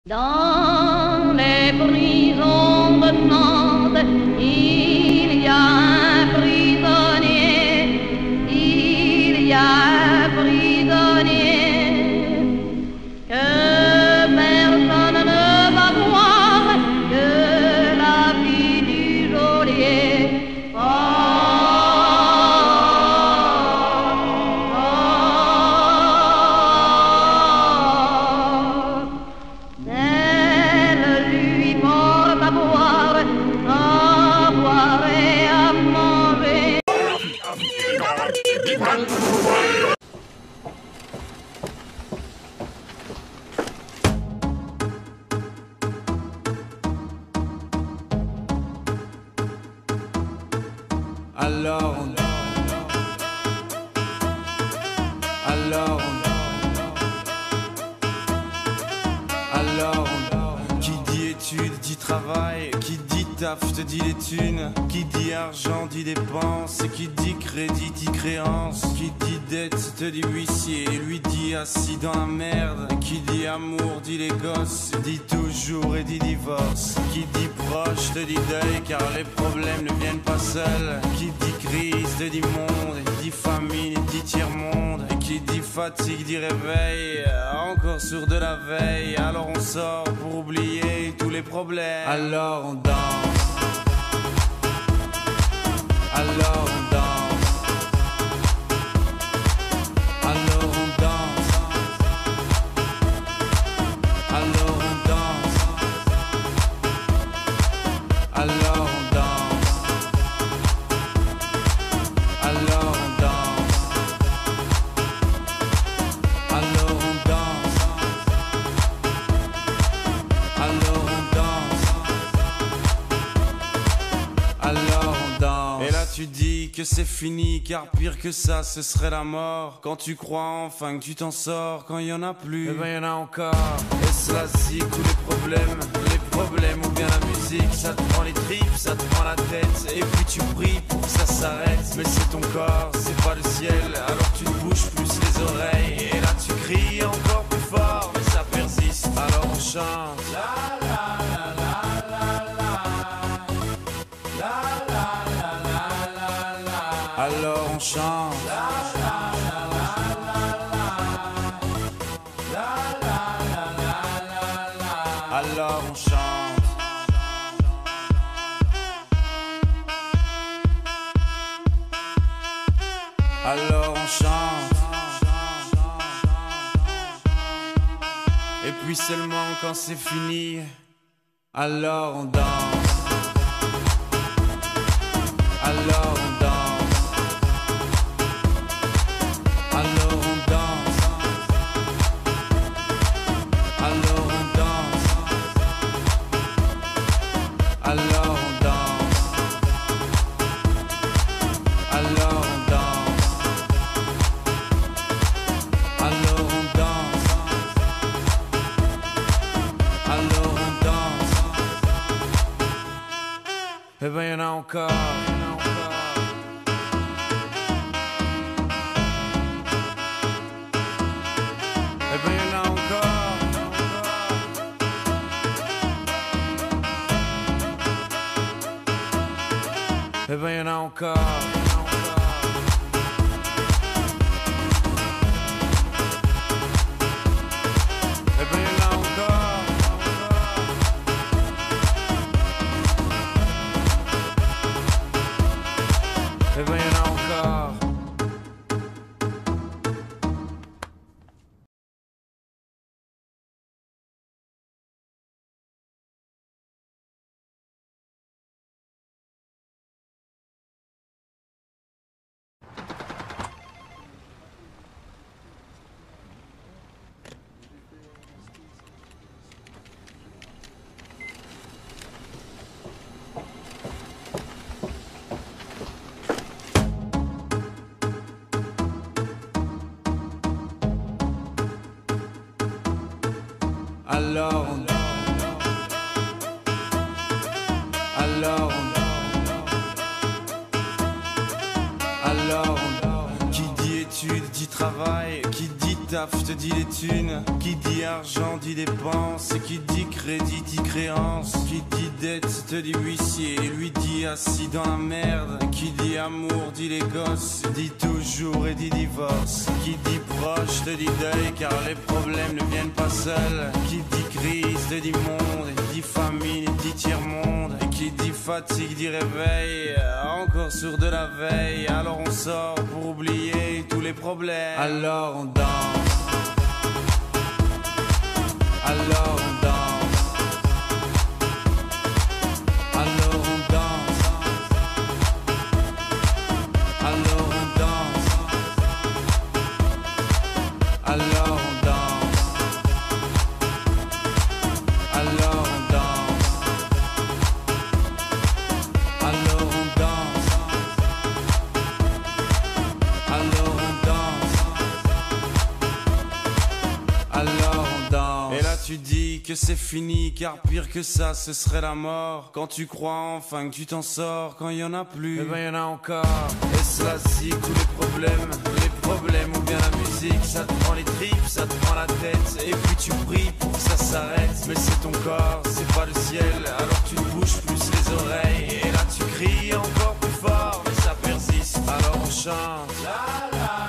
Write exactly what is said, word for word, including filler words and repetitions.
Dans les prisons de Nantes, il y a un prisonnier, il y a un prisonnier que personne ne va voir que la fille du geôlier. Oh, oh, oh. Elle lui porte à boire, à boire et à manger. Alors on Alors on Alors on Qui dit études dit travail, qui dit taf te dit les thunes, qui dit argent dit dépenses, qui dit crédit dit créance, qui dit dette te dit huissier, lui dit assis dans la merde, qui dit amour dit les gosses, dit toujours et dit divorce, qui dit proche te dit deuil car les problèmes ne viennent pas seuls, qui dit crise te dit monde, dit famine dit tiers-monde, qui dit fatigue dit réveil, encore sur de la veille, alors on sort pour oublier tous les problèmes, alors on danse. Alors on danse, alors on danse, alors on danse, alors on danse, alors on danse, alors on danse, alors on danse, alors on danse. Et là tu dis que c'est fini, car pire que ça ce serait la mort. Quand tu crois enfin que tu t'en sors, quand il y en a plus, eh ben y en a encore. Et cela zig tous les problèmes, les problèmes ou bien la musique, ça te prend les tripes, ça te prend la tête, et puis tu pries pour que ça s'arrête. Mais c'est ton corps, c'est pas le ciel, alors tu te bouges plus les oreilles, et là tu cries encore plus fort, mais ça persiste, alors on chante. La la la la la la la la. Alors on chante. La la la la la la la la la. Alors on chante. Alors on chante. Et puis seulement quand c'est fini, alors on danse. Alors on danse. Alors on danse, alors on danse, alors on danse, alors on danse, alors on danse, alors on danse. Eh ben y'en a encore, y'en a encore. Eh ben y'en a encore. Eh ben y'en a encore. Eh ben y'en a encore. Eh ben y'en a encore. Alors on Alors on Alors on Qui dit études dit travail, qui dit taf te dit les thunes. Qui dit argent dit dépense. Et qui dit crédit dit créance. Qui dit dette te dit huissier. Et lui dit assis dans la merde. Et qui dit amour dit les gosses. Dit toujours et dit divorce. Qui dit proche te dit deuil car les problèmes ne viennent pas seuls. Qui dit crise te dit monde. Et dit famine et dit tiers-monde. Et qui dit fatigue dit réveil. Encore sur de la veille. Alors on sort pour oublier tous les problèmes. Alors on danse. Alors on danse. Alors on danse. Alors on danse. Alors on danse. Alors on danse. Alors on danse. Alors on danse. Alors on danse. Et là tu dis que c'est fini, car pire que ça ce serait la mort. Quand tu crois enfin que tu t'en sors, quand il y en a plus, eh ben y en a encore. Et cela si tous les problèmes, les problèmes ou bien la musique, ça te prend les tripes, ça te prend la tête. Et puis tu pries pour que ça s'arrête. Mais c'est ton corps, c'est pas le ciel. Alors tu te bouges plus les oreilles. Et là tu cries encore plus fort, mais ça persiste. Alors on chante. La, la.